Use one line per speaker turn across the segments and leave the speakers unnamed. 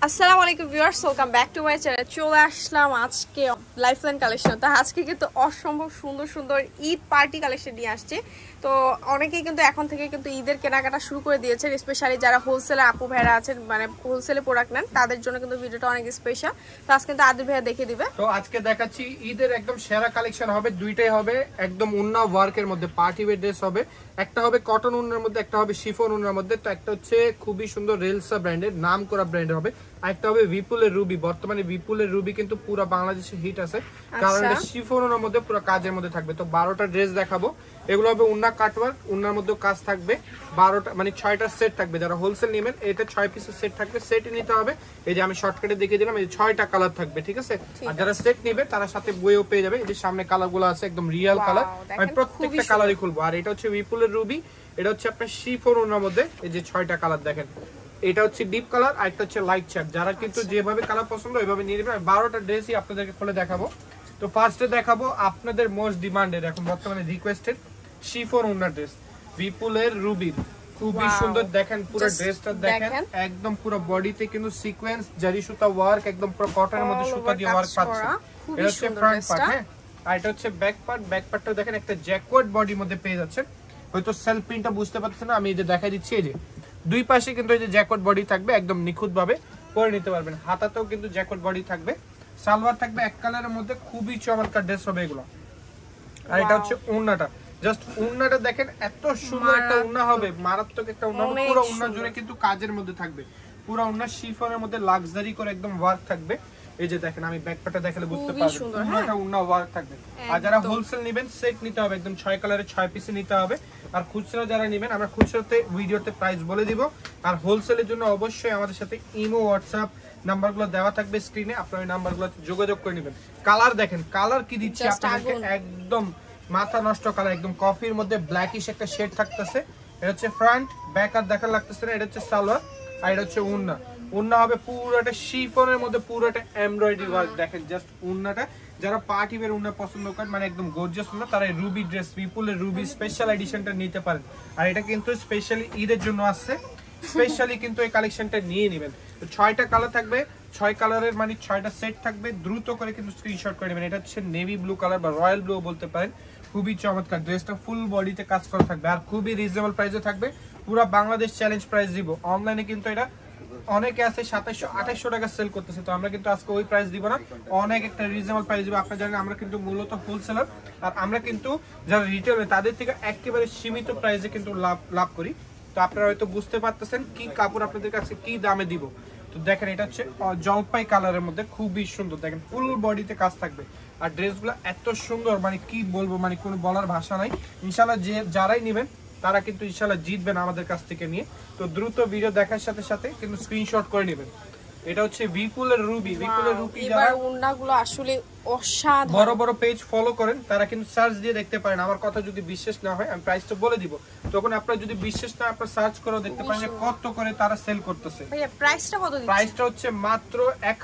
আসসালামু আলাইকুম viewers, welcome back to my channel. চলে আসলাম আজকে লাইফলাইন কালেকশন। তো আজকে কিন্তু অসম্ভব সুন্দর সুন্দর ঈদ পার্টি কালেকশন নিয়ে আসছে। তো অনেকেই কিন্তু এখন থেকে কিন্তু ঈদের কেনাকাটা শুরু করে দিয়েছে, স্পেশালি যারা হোলসেলে আপু ভাইরা আছেন, মানে হোলসেলে প্রোডাক্ট নেন, তাদের জন্য কিন্তু ভিডিওটা অনেক স্পেশাল। তো আজকে কিন্তু আদিল ভাইয়া দেখিয়ে দিবে।
তো আজকে দেখাচ্ছি ঈদের একদম সেরা কালেকশন হবে, দুইটাই হবে একদম উন্না ওয়ার্কের মধ্যে, পার্টি ওয়্যার ড্রেস হবে। একটা হবে কটন উন্নার মধ্যে, একটা হবে শিফন উন্নার মধ্যে। তো একটা হচ্ছে খুবই সুন্দর রেলসা ব্র্যান্ডের, নাম করা ব্র্যান্ডের হবে। একটা হবে বিপুলের রুবি। বর্তমানে বিপুলের রুবি কিন্তু পুরো বাংলাদেশে হিট আছে, কারণ এটা শিফনের মধ্যে পুরো কাজের মধ্যে থাকবে। তো 12টা ড্রেস দেখাবো, এগুলো হবে উন্না কাটওয়ার্ক, উন্নার মধ্যে কাজ থাকবে। 12টা মানে 6টা সেট থাকবে। যারা হোলসেল নেবেন এটা 6 পিসের সেট থাকবে, সেটই নিতে হবে। এই যে আমি শর্টকাটে দেখিয়ে দিলাম, এই 6টা কালার থাকবে, ঠিক আছে। আর যারা সেট নেবে তারা সাথে বইও পেয়ে যাবে। এই যে সামনে কালারগুলো আছে একদম রিয়েল কালার, আমি প্রত্যেকটা কালারই খুলবো। আর এটা হচ্ছে বিপুলের রুবি, এটা হচ্ছে আপনার শিফন উন্নার মধ্যে। এই যে 6টা কালার দেখেন, এটা হচ্ছে ডিপ কালার আর একটা হচ্ছে লাইট শেড। যারা কিন্তু যেভাবে কালার পছন্দ ওইভাবে নিয়ে নেবেন। 12টা ড্রেসই আপনাদেরকে খুলে দেখাবো। তো ফার্স্টে দেখাবো আপনাদের মোস্ট ডিমান্ডেড, এখন বর্তমানে রিকোয়েস্টেড শিফন উন্নার ড্রেস, বিপুলের রুবি। খুবই সুন্দর, দেখেন পুরো ড্রেসটা দেখেন, একদম পুরো বডিতে কিন্তু সিকোয়েন্স জারি সুতা ওয়ার্ক, একদম পুরো কটনের মধ্যে সুতা দিয়ে ওয়ার্ক পাচ্ছে। এটা হচ্ছে ফ্রন্ট পার্ট, হ্যাঁ। আর এটা হচ্ছে ব্যাক পার্ট। ব্যাক পার্টটা দেখেন একটা জ্যাকওয়ার্ড বডির মধ্যে পেয়ে যাচ্ছেন। হয়তো সেলফ প্রিন্টটা বুঝতে পারছেন না, আমি এই যে দেখাই দিচ্ছি। এই যে দুই পাশে কিন্তু এই যে জ্যাকওয়ার্ড বডি থাকবে, একদম নিখুঁত ভাবে পরে নিতে পারবেন। হাতাতেও কিন্তু জ্যাকওয়ার্ড বডি থাকবে, সালোয়ার থাকবে এক কালারের মধ্যে। খুবই চমৎকার ড্রেস হবে এগুলো। আর এটা হচ্ছে ওন্নাটা, জাস্ট ওন্নাটা দেখেন, এত সুন্দর একটা ওন্না হবে, মারাত্মক একটা ওন্না হবে। পুরো ওন্না জুড়ে কিন্তু কাজের মধ্যে থাকবে, পুরো ওন্না শিফনের মধ্যে লাক্সারি করে একদম ওয়ার্ক থাকবে। এই যে দেখেন, আমি ব্যাকপার্টটা দেখালে বুঝতে পারবেন পুরোটা ওন্না ওয়ার্ক থাকবে। আর যারা হোলসেল নেবেন সেট নিতে হবে, একদম 6 কালারের 6 পিসে নিতে হবে। আর খুচরা যারা নেবেন আমরা খুচরাতে ভিডিওতে প্রাইস বলে দিব। আর হোলসেলের জন্য অবশ্যই আমাদের সাথে ইমো হোয়াটসঅ্যাপ নাম্বারগুলো দেওয়া থাকবে স্ক্রিনে, আপনারা ওই নাম্বারগুলো যোগাযোগ করে নেবেন। কালার দেখেন, কালার কি দিচ্ছি আপনাদেরকে, একদম মাথা নষ্ট কালার, একদম কফির মধ্যে ব্ল্যাকিশ একটা শেড থাকতেছে। এটা হচ্ছে ফ্রন্ট, ব্যাক আর দেখা লাগতেছে না। এটা হচ্ছে সালোয়ার আর এটা হচ্ছে উন্না। উন্না হবে পুরোটা শিফনের মধ্যে, পুরোটা এমব্রয়ডারি ওয়ার্ক। দেখেন জাস্ট উন্নাটা, যারা পার্টি ওয়্যার উন্না পছন্দ করেন, মানে একদম গর্জিয়াস উন্না, তারা এই রুবি ড্রেস, বিপুলের রুবি স্পেশাল এডিশনটা নিতে পারেন। আর এটা কিন্তু স্পেশালি ঈদের জন্য আসছে, স্পেশালি কিন্তু এই কালেকশনটা নিয়ে নেবেন। তো 6টা কালার থাকবে, 6 কালারের মানে 6টা সেট থাকবে। দ্রুত করে কিন্তু স্ক্রিনশট করে নেবেন। এটা হচ্ছে নেভি ব্লু কালার বা রয়্যাল ব্লু বলতে পারেন। খুবই চমৎকার ড্রেসটা, ফুল বডিতে কাজ করা থাকবে আর খুবই রিজনেবল প্রাইসে থাকবে। পুরো বাংলাদেশ চ্যালেঞ্জ প্রাইস দিব। অনলাইনে কিন্তু এটা অনেকে আছে 2700-2800 টাকা সেল করতেছে, তো আমরা কিন্তু আজকে ওই প্রাইস দিব না, অনেক একটা রিজনেবল প্রাইস দিব। আপনারা জানেন আমরা কিন্তু মূলত হোলসেলার, আর আমরা কিন্তু যারা রিটেলার তাদের থেকে একেবারে সীমিত প্রাইসে কিন্তু লাভ করি। তো আপনারা হয়তো বুঝতে পারতেছেন কি কাপড় আপনাদের কাছে কি দামে দিব। তো দেখেন, এটা হচ্ছে জলপাই কালারের মধ্যে, খুবই সুন্দর। দেখেন ফুল বডিতে কাজ থাকবে আর ড্রেসগুলো এত সুন্দর, মানে কি বলবো, মানে কোনো বলার ভাষা নাই। ইনশাল্লাহ যারাই নেবেন তারা কিন্তু ইনশাল্লাহ জিতবেন আমাদের কাছ থেকে নিয়ে। তো দ্রুত ভিডিও দেখার সাথে সাথে কিন্তু স্ক্রিনশট করে নেবেন। এটা হচ্ছে বিপুলের রুবি। বিপুলের রুবি যারা
ওন্নাগুলো আসলে অসাধারণ,
বড় বড় পেজ ফলো করেন তারা কিন্তু সার্চ দিয়ে দেখতে পারেন। আমার কথা যদি বিশ্বাস না হয় আমি প্রাইসটা বলে দিব, তখন আপনারা যদি বিশ্বাস না আপনারা সার্চ করে দেখতে পারেন যে কত করে তারা সেল করতেছে।
ভাইয়া প্রাইসটা কত দিচ্ছেন?
প্রাইসটা হচ্ছে মাত্র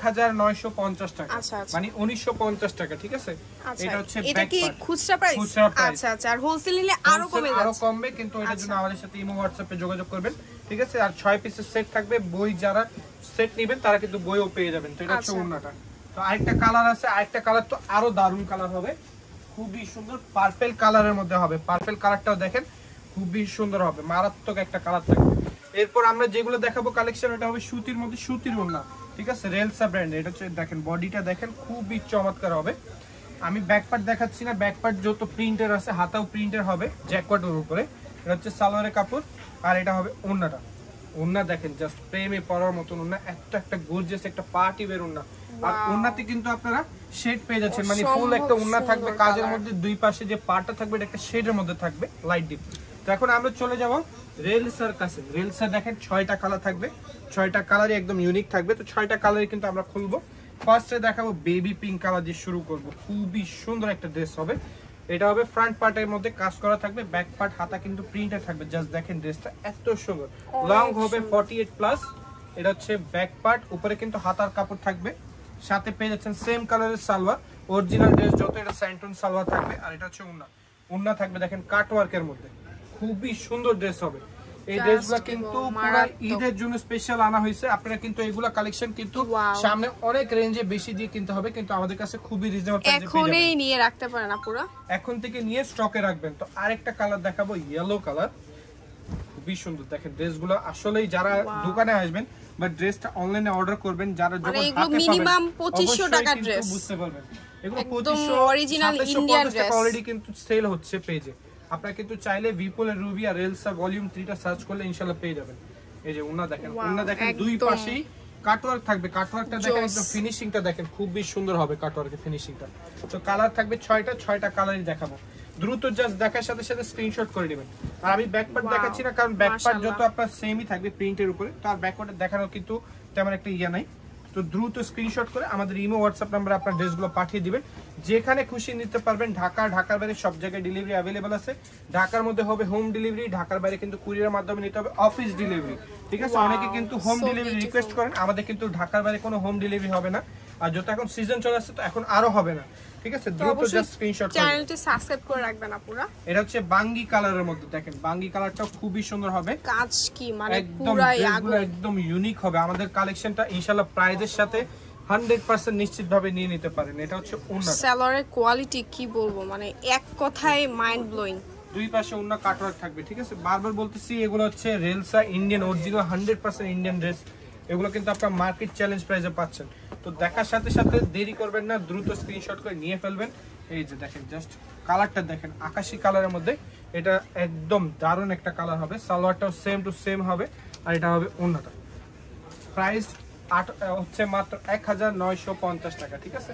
1950 টাকা, মানে 1950 টাকা, ঠিক আছে। এটা হচ্ছে
এটা কি খুচরা প্রাইস? আচ্ছা আচ্ছা। আর হোলসেল নিলে আরো কমবে,
কিন্তু এটার জন্য আমাদের সাথে ইমো হোয়াটসঅ্যাপে যোগাযোগ করবেন, ঠিক আছে। আর 6 পিসের সেট থাকবে, বই যারা সেট নেবেন তারা কিন্তু বইও পেয়ে যাবেন। তো এটা হচ্ছে ওন্নাটা। তো আরেকটা কালার আছে, আরেকটা কালার তো আরো দারুণ কালার হবে, খুবই সুন্দর পার্পল কালারের মধ্যে হবে। পার্পল কালারটাও দেখেন খুবই সুন্দর হবে, মারাত্মক একটা কালার থাকবে। এরপর আমরা যেগুলো দেখাবো কালেকশন, এটা হবে সুতির মধ্যে, সুতির ওন্না, ঠিক আছে, রেলসা ব্র্যান্ড। এটা হচ্ছে দেখেন বডিটা দেখেন খুবই চমৎকার হবে। আমি ব্যাক পার্ট দেখাচ্ছি না, ব্যাক পার্ট যত প্রিন্টার আছে হাতাও প্রিন্টার হবে জ্যাকওয়ার্ডের উপরে। এটা হচ্ছে সালোয়ারের কাপড় আর এটা হবে ওন্নাটা। ওন্না দেখেন জাস্ট প্রেমে পড়ার মতন ওন্না, একটা গর্জিয়াস একটা পার্টি ওয়্যার ওন্না। আর ওন্নাতে কিন্তু আপনারা শেড পেয়ে যাচ্ছেন, মানে ফুল একটা ওন্না থাকবে, কাজের মধ্যে দুই পাশে যে পার্টটা থাকবে এটা একটা শেডের মধ্যে থাকবে, লাইট ডিপ। তো এখন আমরা চলে যাব রেলসার কাছে। রেলসা দেখেন 6টা কালার থাকবে, 6টা কালারই একদম ইউনিক থাকবে। তো 6টা কালারই কিন্তু আমরা খুলবো। ফার্স্টে দেখাবো বেবি পিঙ্ক কালার দিয়ে শুরু করব। খুবই সুন্দর একটা ড্রেস হবে। এটা হবে ফ্রন্ট পার্টের মধ্যে কাজ করা থাকবে, ব্যাক পার্ট হাতা কিন্তু প্রিন্টার থাকবে। জাস্ট দেখেন ড্রেসটা এত সুন্দর, লং হবে 48+। এটা হচ্ছে ব্যাক পার্ট, উপরে কিন্তু হাতার কাপড় থাকবে, সাথে পেয়ে যাচ্ছেন সেম কালারের সালোয়ার, অরিজিনাল ড্রেস যত এটা স্যান্টন সালোয়ার থাকবে। আর এটা হচ্ছে উন্না, উন্না থাকবে দেখেন কাটওয়ার্কের মধ্যে, খুবই সুন্দর ড্রেস হবে। এই ড্রেসগুলো কিন্তু পুরো ঈদের জন্য স্পেশাল আনা হয়েছে। আপনারা কিন্তু এইগুলা কালেকশন কিন্তু সামনে অনেক রেঞ্জে বেশি দিয়ে কিনতে হবে, কিন্তু আমাদের কাছে খুবই রিজনেবল প্রাইসে পেয়ে যাবেন।
এখনই নিয়ে রাখতে পারেন আপুরা,
এখন থেকে নিয়ে স্টকে রাখবেন। তো আরেকটা কালার দেখাবো, ইয়েলো কালার, খুবই সুন্দর। দেখেন ড্রেসগুলো আসলেই যারা দোকানে আসবেন বা ড্রেসটা অনলাইনে অর্ডার করবেন, যারা যখন হাতে পাবেন
মিনিমাম 2500 টাকা ড্রেস
বুঝতে পারবেন। এগুলো
একদম অরিজিনাল ইন্ডিয়ান ড্রেস
অলরেডি কিন্তু সেল হচ্ছে পেজে। আপনারা কিন্তু চাইলে বিপুলের রুবি আর রেলসা ভলিউম 3 টা সার্চ করলে ইনশাআল্লাহ পেয়ে যাবেন। এই যে ওন্না দেখেন, ওন্না দেখেন দুই পাশেই কাটওয়ার্ক থাকবে। কাটওয়ার্কটা দেখেন, একদম ফিনিশিংটা দেখেন, খুবই সুন্দর হবে কাটওয়ার্কের ফিনিশিংটা। তো কালার থাকবে 6টা কালারই দেখাবো। দ্রুত জাস্ট দেখার সাথে সাথে স্ক্রিনশট করে নেবেন। আর আমি ব্যাক পার্ট দেখাচ্ছি না, কারণ ব্যাক পার্ট যত আপনার সেমই থাকবে প্রিন্টের উপরে, তো আর ব্যাক পার্টে দেখানো কিন্তু তেমন একটা ইয়া নাই। তো দ্রুত স্ক্রিনশট করে আমাদের ইমো হোয়াটসঅ্যাপ নাম্বারে আপনার ড্রেসগুলো পাঠিয়ে দিবেন। যেখানে খুশি নিতে পারবেন। ঢাকার বাইরে সব জায়গায় ডেলিভারি অ্যাভেলেবল আছে। ঢাকার মধ্যে হবে হোম ডেলিভারি, ঢাকার বাইরে কিন্তু কুরিয়ারের মাধ্যমে নিতে হবে, অফিস ডেলিভারি। ঠিক আছে, অনেকে কিন্তু হোম ডেলিভারি রিকোয়েস্ট করেন, আমাদের কিন্তু ঢাকার বাইরে কোনো হোম ডেলিভারি হবে না। আর যত এখন সিজন চলে আসছে তো এখন আরো হবে না। ঠিক আছে, দ্রুত জাস্ট স্ক্রিনশট করে
চ্যানেলটি সাবস্ক্রাইব করে রাখবেন আপুরা।
এটা হচ্ছে বাঙ্গি কালারের মধ্যে, দেখেন বাঙ্গি কালারটাও খুবই সুন্দর হবে।
কাজ কি মানে পুরাই
একদম ইউনিক হবে। আমাদের কালেকশনটা ইনশাআল্লাহ প্রাইজের সাথে 100% নিশ্চিতভাবে নিয়ে নিতে পারেন। এটা হচ্ছে ওন্না,
সেলরের কোয়ালিটি কি বলবো, মানে এক কথায় মাইন্ড ব্লোয়িং।
দুই পাশে ওন্না কাটওয়ার্ক থাকবে। ঠিক আছে, বারবার বলতেছি এগুলো হচ্ছে রেলসা ইন্ডিয়ান অরিজিনাল 100% ইন্ডিয়ান ড্রেস। এগুলো কিন্তু আপনারা মার্কেট চ্যালেঞ্জ প্রাইসে পাচ্ছেন। তো দেখার সাথে সাথে দেরি করবেন না, দ্রুত স্ক্রিনশট করে নিয়ে ফেলবেন। এই যে দেখেন জাস্ট কালারটা দেখেন, আকাশি কালারের মধ্যে এটা একদম দারুণ একটা কালার হবে। সালোয়ারটাও সেম টু সেম হবে, আর এটা হবে ওন্নাটা। প্রাইস হচ্ছে মাত্র 1950 টাকা। ঠিক আছে,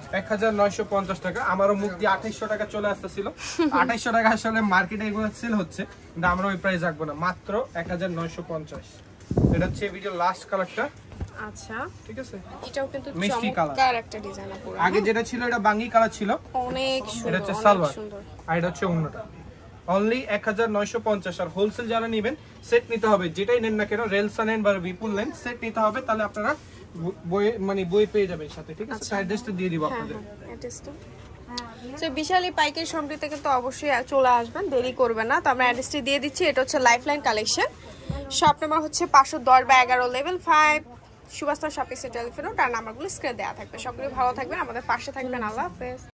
1950 টাকা। আমারও মুখ দিয়ে 2800 টাকা চলে আসতেছিল। 2800 টাকা আসলে মার্কেটে এগুলো সেল হচ্ছে, কিন্তু আমরা ওই প্রাইস রাখবো না, মাত্র 1950। এটা হচ্ছে ভিডিও লাস্ট কালারটা।
আচ্ছা
ঠিক আছে,
এটাও কিন্তু
মিষ্টি
চমৎকার একটা ডিজাইন পুরো।
আগে যেটা ছিল এটা বাঙ্গি কালার ছিল,
অনেক সুন্দর।
এটা হচ্ছে সালোয়ার, আর এটা হচ্ছে ওন্নাটা। অনলি 1950। আর হোলসেল যারা নেবেন সেট নিতে হবে, যেটাই নেন না কেন, রেলসা নেন বা বিপুল নেন, সেট নিতে হবে। তাহলে আপনারা বই পেয়ে যাবেন সাথে। ঠিক আছে, অ্যাড্রেসটা দিয়ে দিব আপনাদের।
অ্যাড্রেসটা তো বিশালী পাইকারি সম্পৃক্ত কিন্তু অবশ্যই চলে আসবেন, দেরি করবেন না। তো আমরা অ্যাড্রেসটি দিয়ে দিচ্ছি। এটা হচ্ছে লাইফলাইন কালেকশন, শপ নাম্বার হচ্ছে 510/11 level 5 Subhash shopping centre telephone. তার নাম্বারগুলো স্ক্রিনে দেওয়া থাকবে। সকলে ভালো থাকবেন, আমাদের পাশে থাকবেন। আল্লাহ হাফেজ।